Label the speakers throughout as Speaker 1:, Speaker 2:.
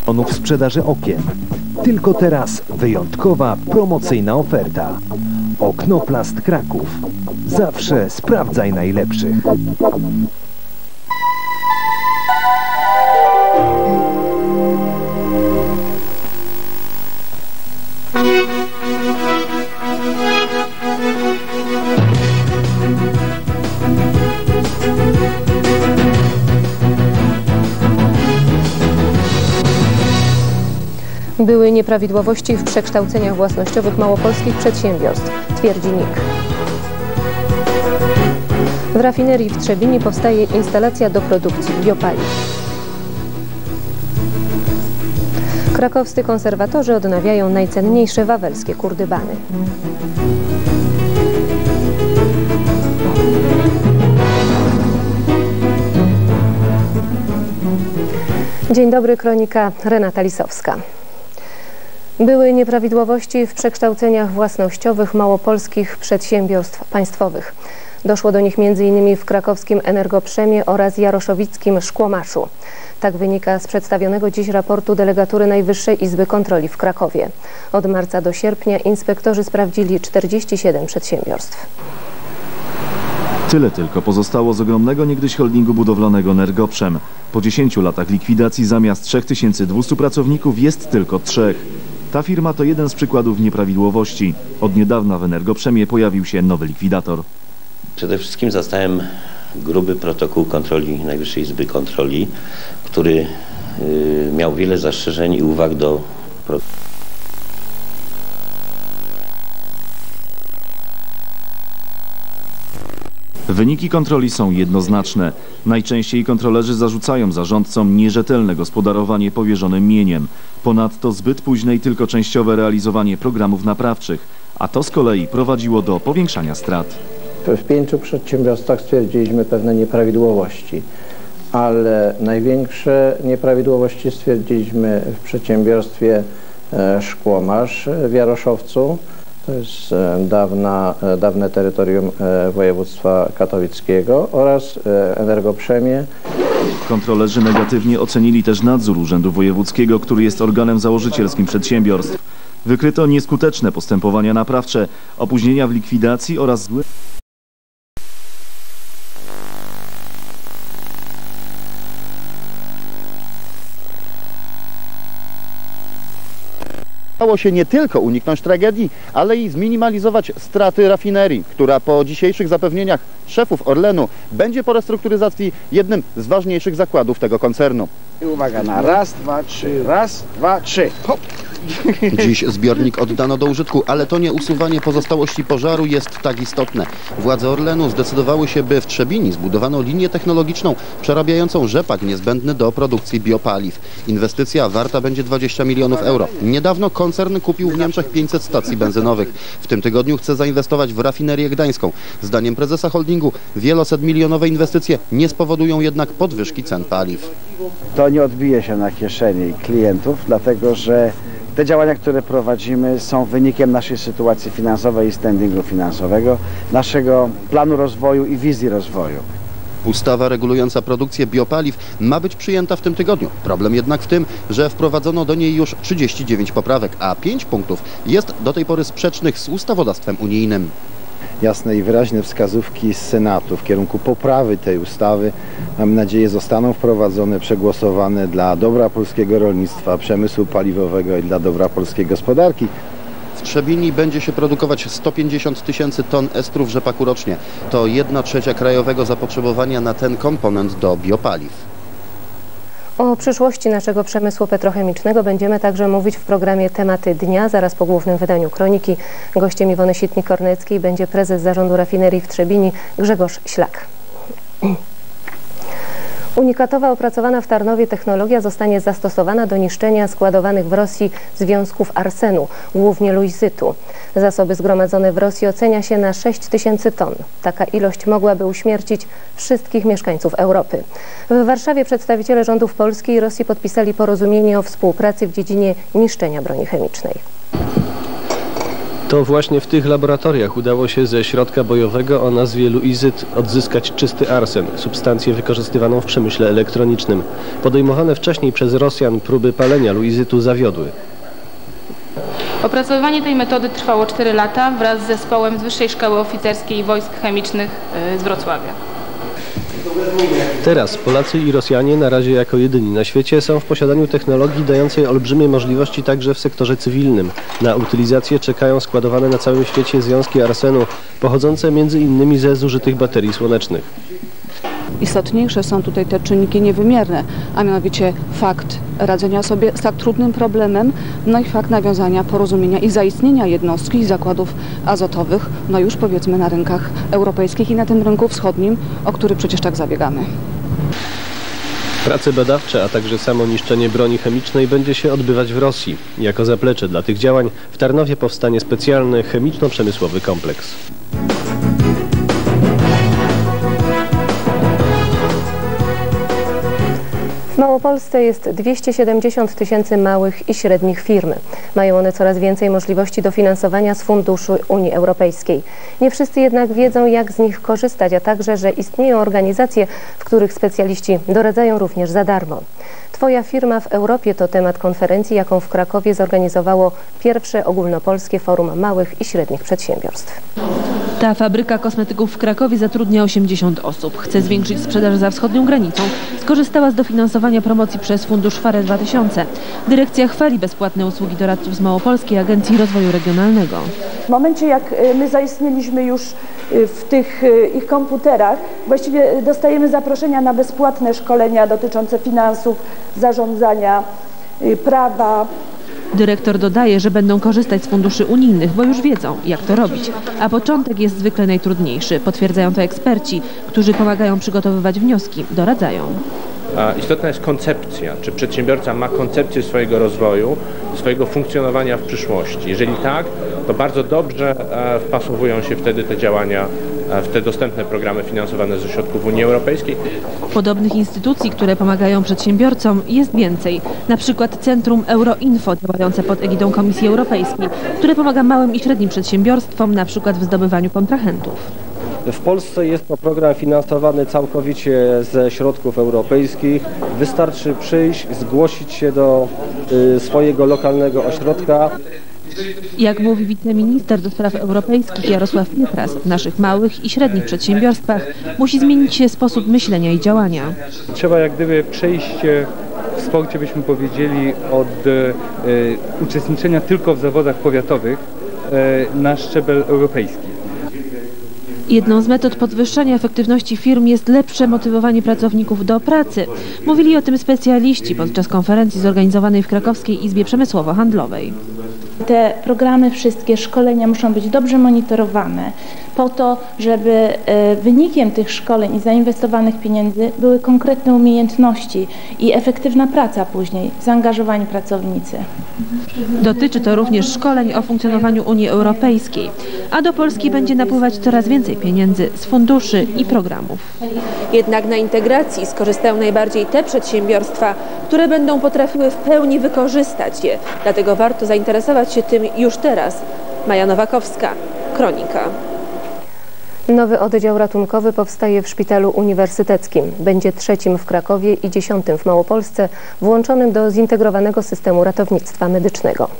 Speaker 1: milionów sprzedaży okien. Tylko teraz wyjątkowa, promocyjna oferta. Oknoplast Kraków. Zawsze sprawdzaj najlepszych.
Speaker 2: Były nieprawidłowości w przekształceniach własnościowych małopolskich przedsiębiorstw, twierdzi NIK. W rafinerii w Trzebini powstaje instalacja do produkcji biopaliw. Krakowscy konserwatorzy odnawiają najcenniejsze wawelskie kurdybany. Dzień dobry, kronika Renata Lisowska. Były nieprawidłowości w przekształceniach własnościowych małopolskich przedsiębiorstw państwowych. Doszło do nich m.in. w krakowskim Energoprzemie oraz jaroszowickim Szkłomaszu. Tak wynika z przedstawionego dziś raportu delegatury Najwyższej Izby Kontroli w Krakowie. Od marca do sierpnia inspektorzy sprawdzili 47 przedsiębiorstw.
Speaker 3: Tyle tylko pozostało z ogromnego niegdyś holdingu budowlanego Energoprzem. Po 10 latach likwidacji zamiast 3200 pracowników jest tylko 3. Ta firma to jeden z przykładów nieprawidłowości. Od niedawna w Energoprzemie pojawił się nowy likwidator.
Speaker 4: Przede wszystkim zastałem gruby protokół kontroli Najwyższej Izby Kontroli, który miał wiele zastrzeżeń i uwag do
Speaker 3: Wyniki kontroli są jednoznaczne. Najczęściej kontrolerzy zarzucają zarządcom nierzetelne gospodarowanie powierzonym mieniem. Ponadto zbyt późne i tylko częściowe realizowanie programów naprawczych, a to z kolei prowadziło do powiększania strat.
Speaker 5: W 5 przedsiębiorstwach stwierdziliśmy pewne nieprawidłowości, ale największe nieprawidłowości stwierdziliśmy w przedsiębiorstwie Szkłomasz w Jaroszowcu. To jest dawne terytorium województwa katowickiego oraz Energoprzemie.
Speaker 3: Kontrolerzy negatywnie ocenili też nadzór Urzędu Wojewódzkiego, który jest organem założycielskim przedsiębiorstw. Wykryto nieskuteczne postępowania naprawcze, opóźnienia w likwidacji oraz złe...
Speaker 6: Udało się nie tylko uniknąć tragedii, ale i zminimalizować straty rafinerii, która po dzisiejszych zapewnieniach szefów Orlenu będzie po restrukturyzacji jednym z ważniejszych zakładów tego koncernu.
Speaker 7: I uwaga na raz, dwa, trzy, raz, dwa, trzy. Hop.
Speaker 8: Dziś zbiornik oddano do użytku, ale to nie usuwanie pozostałości pożaru jest tak istotne. Władze Orlenu zdecydowały się, by w Trzebini zbudowano linię technologiczną przerabiającą rzepak niezbędny do produkcji biopaliw. Inwestycja warta będzie 20 milionów euro. Niedawno koncern kupił w Niemczech 500 stacji benzynowych. W tym tygodniu chce zainwestować w rafinerię gdańską. Zdaniem prezesa holdingu wielosetmilionowe inwestycje nie spowodują jednak podwyżki cen paliw.
Speaker 7: To nie odbije się na kieszeni klientów, dlatego że te działania, które prowadzimy, są wynikiem naszej sytuacji finansowej i standingu finansowego, naszego planu rozwoju i wizji rozwoju.
Speaker 8: Ustawa regulująca produkcję biopaliw ma być przyjęta w tym tygodniu. Problem jednak w tym, że wprowadzono do niej już 39 poprawek, a 5 punktów jest do tej pory sprzecznych z ustawodawstwem unijnym.
Speaker 9: Jasne i wyraźne wskazówki z Senatu w kierunku poprawy tej ustawy, mam nadzieję, zostaną wprowadzone, przegłosowane dla dobra polskiego rolnictwa, przemysłu paliwowego i dla dobra polskiej gospodarki.
Speaker 8: W Trzebini będzie się produkować 150 tysięcy ton estrów rzepaku rocznie. To 1/3 krajowego zapotrzebowania na ten komponent do biopaliw.
Speaker 2: O przyszłości naszego przemysłu petrochemicznego będziemy także mówić w programie Tematy Dnia, zaraz po głównym wydaniu Kroniki. Gościem Iwony Sitnik-Korneckiej będzie prezes zarządu rafinerii w Trzebini Grzegorz Ślak. Unikatowa opracowana w Tarnowie technologia zostanie zastosowana do niszczenia składowanych w Rosji związków arsenu, głównie luizytu. Zasoby zgromadzone w Rosji ocenia się na 6 tysięcy ton. Taka ilość mogłaby uśmiercić wszystkich mieszkańców Europy. W Warszawie przedstawiciele rządów Polski i Rosji podpisali porozumienie o współpracy w dziedzinie niszczenia broni chemicznej.
Speaker 10: To właśnie w tych laboratoriach udało się ze środka bojowego o nazwie luizyt odzyskać czysty arsen, substancję wykorzystywaną w przemyśle elektronicznym. Podejmowane wcześniej przez Rosjan próby palenia luizytu zawiodły.
Speaker 11: Opracowywanie tej metody trwało 4 lata wraz z zespołem z Wyższej Szkoły Oficerskiej Wojsk Chemicznych z Wrocławia.
Speaker 10: Teraz Polacy i Rosjanie, na razie jako jedyni na świecie, są w posiadaniu technologii dającej olbrzymie możliwości także w sektorze cywilnym. Na utylizację czekają składowane na całym świecie związki arsenu, pochodzące m.in. ze zużytych baterii słonecznych.
Speaker 12: Istotniejsze są tutaj te czynniki niewymierne, a mianowicie fakt radzenia sobie z tak trudnym problemem, no i fakt nawiązania porozumienia i zaistnienia jednostki zakładów azotowych, no już powiedzmy na rynkach europejskich i na tym rynku wschodnim, o który przecież tak zabiegamy.
Speaker 10: Prace badawcze, a także samo niszczenie broni chemicznej będzie się odbywać w Rosji. Jako zaplecze dla tych działań w Tarnowie powstanie specjalny chemiczno-przemysłowy kompleks.
Speaker 2: W Małopolsce jest 270 000 małych i średnich firm. Mają one coraz więcej możliwości dofinansowania z funduszy Unii Europejskiej. Nie wszyscy jednak wiedzą, jak z nich korzystać, a także, że istnieją organizacje, w których specjaliści doradzają również za darmo. Twoja firma w Europie to temat konferencji, jaką w Krakowie zorganizowało pierwsze ogólnopolskie forum małych i średnich przedsiębiorstw.
Speaker 13: Ta fabryka kosmetyków w Krakowie zatrudnia 80 osób. Chce zwiększyć sprzedaż za wschodnią granicą. Skorzystała z dofinansowania promocji przez Fundusz FARE 2000. Dyrekcja chwali bezpłatne usługi doradców z Małopolskiej Agencji Rozwoju Regionalnego.
Speaker 14: W momencie, jak my zaistnieliśmy już w tych ich komputerach, właściwie dostajemy zaproszenia na bezpłatne szkolenia dotyczące finansów, zarządzania, prawa.
Speaker 13: Dyrektor dodaje, że będą korzystać z funduszy unijnych, bo już wiedzą, jak to robić. A początek jest zwykle najtrudniejszy. Potwierdzają to eksperci, którzy pomagają przygotowywać wnioski, doradzają.
Speaker 15: Istotna jest koncepcja. Czy przedsiębiorca ma koncepcję swojego rozwoju, swojego funkcjonowania w przyszłości? Jeżeli tak, to bardzo dobrze wpasowują się wtedy te działania w te dostępne programy finansowane ze środków Unii Europejskiej.
Speaker 13: Podobnych instytucji, które pomagają przedsiębiorcom, jest więcej. Na przykład Centrum Euroinfo, działające pod egidą Komisji Europejskiej, które pomaga małym i średnim przedsiębiorstwom, na przykład w zdobywaniu kontrahentów.
Speaker 16: W Polsce jest to program finansowany całkowicie ze środków europejskich. Wystarczy przyjść, zgłosić się do swojego lokalnego ośrodka.
Speaker 13: Jak mówi wiceminister do spraw europejskich Jarosław Pietras, w naszych małych i średnich przedsiębiorstwach musi zmienić się sposób myślenia i działania.
Speaker 17: Trzeba jak gdyby przejść w sporcie, byśmy powiedzieli, od uczestniczenia tylko w zawodach powiatowych na szczebel europejski.
Speaker 13: Jedną z metod podwyższania efektywności firm jest lepsze motywowanie pracowników do pracy. Mówili o tym specjaliści podczas konferencji zorganizowanej w Krakowskiej Izbie Przemysłowo-Handlowej.
Speaker 18: Te programy, wszystkie szkolenia muszą być dobrze monitorowane po to, żeby wynikiem tych szkoleń i zainwestowanych pieniędzy były konkretne umiejętności i efektywna praca później, zaangażowani pracownicy.
Speaker 13: Dotyczy to również szkoleń o funkcjonowaniu Unii Europejskiej, a do Polski będzie napływać coraz więcej pieniędzy z funduszy i programów. Jednak na integracji skorzystają najbardziej te przedsiębiorstwa, które będą potrafiły w pełni wykorzystać je. Dlatego warto zainteresować się tym już teraz. Maja Nowakowska, Kronika.
Speaker 2: Nowy oddział ratunkowy powstaje w Szpitalu Uniwersyteckim. Będzie 3. w Krakowie i 10. w Małopolsce, włączonym do zintegrowanego systemu ratownictwa medycznego.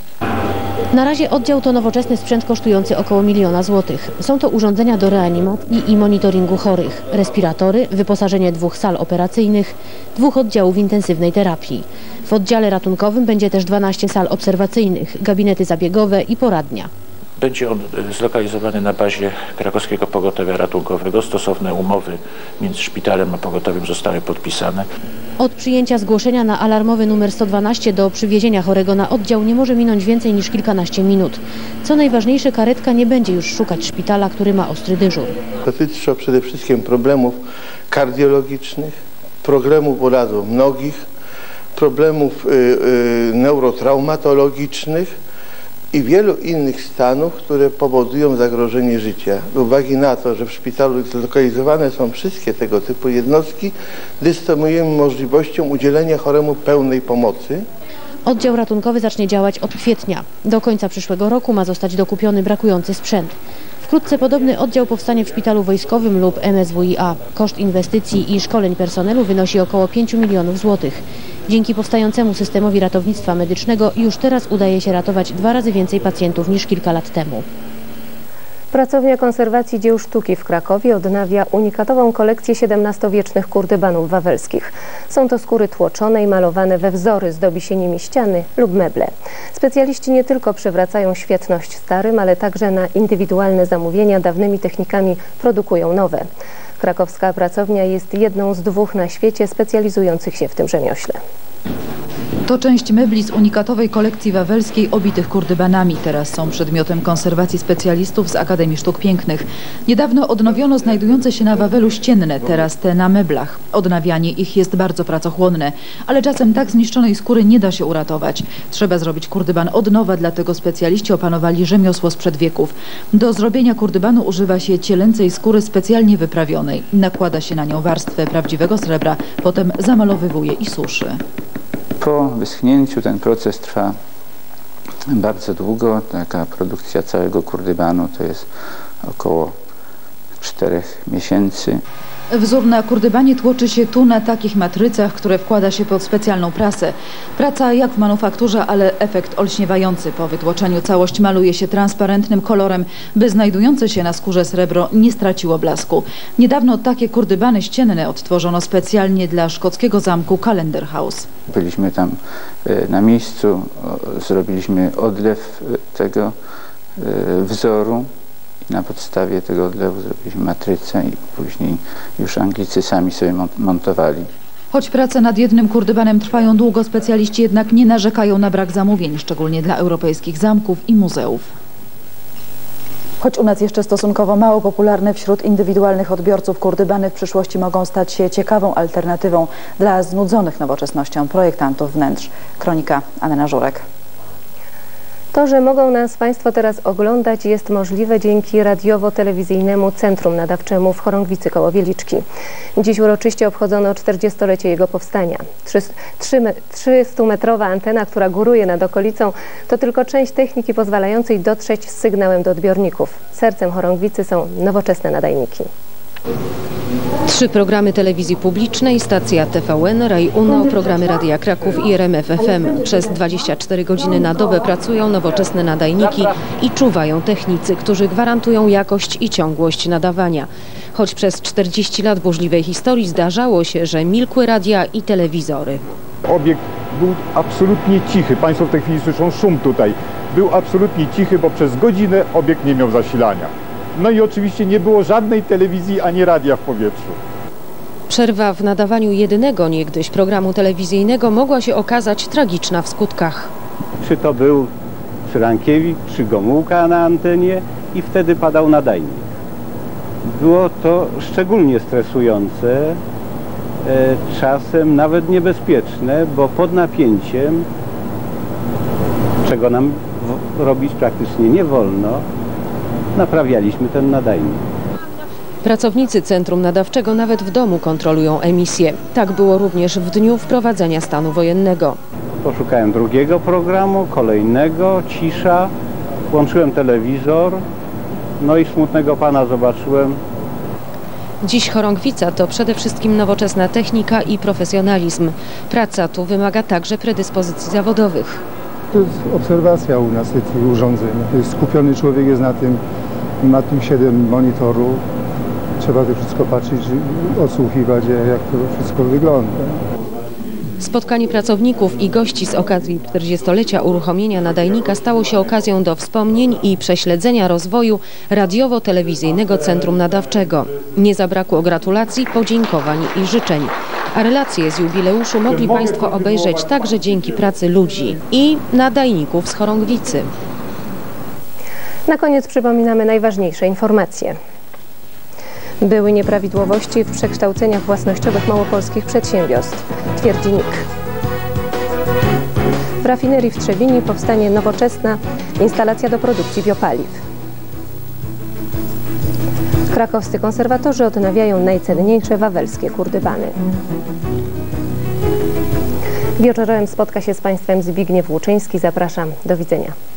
Speaker 19: Na razie oddział to nowoczesny sprzęt kosztujący około 1 000 000 złotych. Są to urządzenia do reanimacji i monitoringu chorych, respiratory, wyposażenie 2 sal operacyjnych, 2 oddziałów intensywnej terapii. W oddziale ratunkowym będzie też 12 sal obserwacyjnych, gabinety zabiegowe i poradnia.
Speaker 20: Będzie on zlokalizowany na bazie Krakowskiego Pogotowia Ratunkowego. Stosowne umowy między szpitalem a pogotowiem zostały podpisane.
Speaker 19: Od przyjęcia zgłoszenia na alarmowy numer 112 do przywiezienia chorego na oddział nie może minąć więcej niż kilkanaście minut. Co najważniejsze, karetka nie będzie już szukać szpitala, który ma ostry dyżur.
Speaker 21: Dotyczy to przede wszystkim problemów kardiologicznych, problemów urazów nogich, problemów neurotraumatologicznych i wielu innych stanów, które powodują zagrożenie życia. Z uwagi na to, że w szpitalu zlokalizowane są wszystkie tego typu jednostki, dysponujemy możliwością udzielenia choremu pełnej pomocy.
Speaker 19: Oddział ratunkowy zacznie działać od kwietnia. Do końca przyszłego roku ma zostać dokupiony brakujący sprzęt. Wkrótce podobny oddział powstanie w szpitalu wojskowym lub MSWiA. Koszt inwestycji i szkoleń personelu wynosi około 5 milionów złotych. Dzięki powstającemu systemowi ratownictwa medycznego już teraz udaje się ratować 2 razy więcej pacjentów niż kilka lat temu.
Speaker 2: Pracownia konserwacji dzieł sztuki w Krakowie odnawia unikatową kolekcję XVII-wiecznych kurdybanów wawelskich. Są to skóry tłoczone i malowane we wzory, zdobi się nimi ściany lub meble. Specjaliści nie tylko przywracają świetność starym, ale także na indywidualne zamówienia dawnymi technikami produkują nowe. Krakowska pracownia jest jedną z 2 na świecie specjalizujących się w tym rzemiośle.
Speaker 1: To część mebli z unikatowej kolekcji wawelskiej obitych kurdybanami. Teraz są przedmiotem konserwacji specjalistów z Akademii Sztuk Pięknych. Niedawno odnowiono znajdujące się na Wawelu ścienne, teraz te na meblach. Odnawianie ich jest bardzo pracochłonne, ale czasem tak zniszczonej skóry nie da się uratować. Trzeba zrobić kurdyban od nowa, dlatego specjaliści opanowali rzemiosło sprzed wieków. Do zrobienia kurdybanu używa się cielęcej skóry specjalnie wyprawionej. Nakłada się na nią warstwę prawdziwego srebra, potem zamalowywuje i suszy.
Speaker 22: Po wyschnięciu ten proces trwa bardzo długo. Taka produkcja całego kurdybanu to jest około 4 miesięcy.
Speaker 1: Wzór na kurdybanie tłoczy się tu na takich matrycach, które wkłada się pod specjalną prasę. Praca jak w manufakturze, ale efekt olśniewający. Po wytłoczeniu całość maluje się transparentnym kolorem, by znajdujące się na skórze srebro nie straciło blasku. Niedawno takie kurdybany ścienne odtworzono specjalnie dla szkockiego zamku Callendar House.
Speaker 22: Byliśmy tam na miejscu, zrobiliśmy odlew tego wzoru. Na podstawie tego odlewu zrobiliśmy matrycę i później już Anglicy sami sobie montowali.
Speaker 1: Choć prace nad jednym kurdybanem trwają długo, specjaliści jednak nie narzekają na brak zamówień, szczególnie dla europejskich zamków i muzeów. Choć u nas jeszcze stosunkowo mało popularne wśród indywidualnych odbiorców, kurdybany w przyszłości mogą stać się ciekawą alternatywą dla znudzonych nowoczesnością projektantów wnętrz. Kronika Anna Żurek.
Speaker 2: To, że mogą nas Państwo teraz oglądać, jest możliwe dzięki radiowo-telewizyjnemu Centrum Nadawczemu w Chorągwicy koło Wieliczki. Dziś uroczyście obchodzono 40-lecie jego powstania. 300-metrowa antena, która góruje nad okolicą, to tylko część techniki pozwalającej dotrzeć z sygnałem do odbiorników. Sercem Chorągwicy są nowoczesne nadajniki.
Speaker 19: 3 programy telewizji publicznej, stacja TVN, Rai Uno, programy Radia Kraków i RMF FM. Przez 24 godziny na dobę pracują nowoczesne nadajniki i czuwają technicy, którzy gwarantują jakość i ciągłość nadawania. Choć przez 40 lat burzliwej historii zdarzało się, że milkły radia i telewizory.
Speaker 23: Obiekt był absolutnie cichy. Państwo w tej chwili słyszą szum tutaj. Był absolutnie cichy, bo przez godzinę obiekt nie miał zasilania. No i oczywiście nie było żadnej telewizji ani radia w powietrzu.
Speaker 19: Przerwa w nadawaniu jedynego niegdyś programu telewizyjnego mogła się okazać tragiczna w skutkach.
Speaker 24: Czy to był Cyrankiewicz, czy Gomułka na antenie i wtedy padał nadajnik. Było to szczególnie stresujące, czasem nawet niebezpieczne, bo pod napięciem, czego nam robić praktycznie nie wolno, naprawialiśmy ten nadajnik.
Speaker 19: Pracownicy Centrum Nadawczego nawet w domu kontrolują emisję. Tak było również w dniu wprowadzenia stanu wojennego.
Speaker 24: Poszukałem drugiego programu, kolejnego, cisza, włączyłem telewizor, no i smutnego pana zobaczyłem.
Speaker 19: Dziś Chorągwica to przede wszystkim nowoczesna technika i profesjonalizm. Praca tu wymaga także predyspozycji zawodowych.
Speaker 25: To jest obserwacja u nas tych urządzeń. Skupiony człowiek jest na tym, ma tu 7 monitorów. Trzeba to wszystko patrzeć, odsłuchiwać, jak to wszystko wygląda.
Speaker 19: Spotkanie pracowników i gości z okazji 40-lecia uruchomienia nadajnika stało się okazją do wspomnień i prześledzenia rozwoju radiowo-telewizyjnego Centrum Nadawczego. Nie zabrakło gratulacji, podziękowań i życzeń. A relacje z jubileuszu mogli Państwo obejrzeć także dzięki pracy ludzi i nadajników z Chorągwicy.
Speaker 2: Na koniec przypominamy najważniejsze informacje. Były nieprawidłowości w przekształceniach własnościowych małopolskich przedsiębiorstw, twierdzi NIK. W rafinerii w Trzebini powstanie nowoczesna instalacja do produkcji biopaliw. Krakowscy konserwatorzy odnawiają najcenniejsze wawelskie kurdybany. Wieczorem spotka się z Państwem Zbigniew Łuczyński. Zapraszam. Do widzenia.